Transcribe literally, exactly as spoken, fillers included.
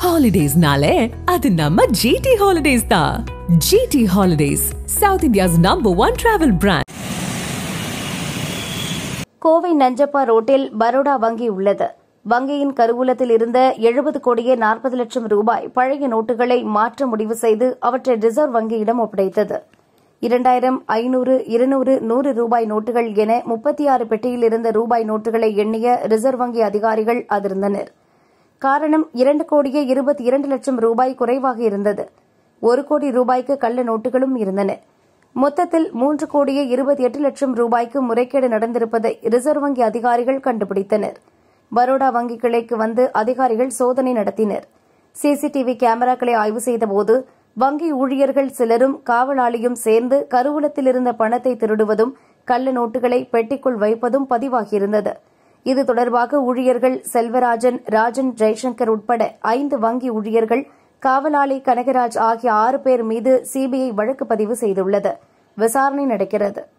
Holidays-nale, adu namma G T Holidays da. G T Holidays, South India's number one travel brand. Kovai Nanjappa ரோட்டில் பரோடா வங்கி உள்ளது. வங்கியின் கருவூலத்தில் இருந்த எழுபது கோடியே நாற்பது லட்சம் ரூபாய் பழைய நோட்டுகளை மாற்ற முடிவு செய்து அவற்றை ரிசர்வ் வங்கியிடம் ஒப்படைத்தது. இரண்டாயிரம் ஐநூறு இருநூறு நூறு ரூபாய் நோட்டுகள் என முப்பத்தி ஆறு பெட்டியில் இருந்த ரூபாய் நோட்டுகளை எண்ணிய ரிசர்வ் வங்கி அதிகாரிகள் அதிர்ந்தனர். காரணம் இரண்டு கோடியே இருபத்தி இரண்டு லட்சம் ரூபாய் குறைவாக இருந்தது. ஒரு கோடி ரூபாய்க்கு கள்ள நோட்டுகளும் இருந்தன. மொத்தத்தில் மூன்று கோடியே இருபத்தி எட்டு லட்சம் ரூபாய்க்கு முறைகேடு நடந்திருப்பதை ரிசர்வ் வங்கி அதிகாரிகள் கண்டுபிடித்தனர். பரோடா வங்கி கிளைக்கு வந்து அதிகாரிகள் சோதனை நடத்தினர். சிசிடிவி கேமராக்களை ஆய்வு செய்தபோது வங்கி ஊழியர்கள் சிலரும் காவலாளியும் சேர்ந்து கருவூலத்தில் இருந்த பணத்தை திருடுவதும் கள்ள நோட்டுகளை பெட்டிக்குள் வைப்பதும் பதிவாகியிருந்தது. இது தொடர்பாக ஊழியர்கள் செல்வராஜன், ராஜன், ஜெய்சங்கர் உட்பட ஐந்து வங்கி ஊழியர்கள், காவலாளி கனகராஜ் ஆகிய ஆறு பேர் மீது சிபிஐ வழக்கு பதிவு செய்துள்ளது. விசாரணை நடக்கிறது.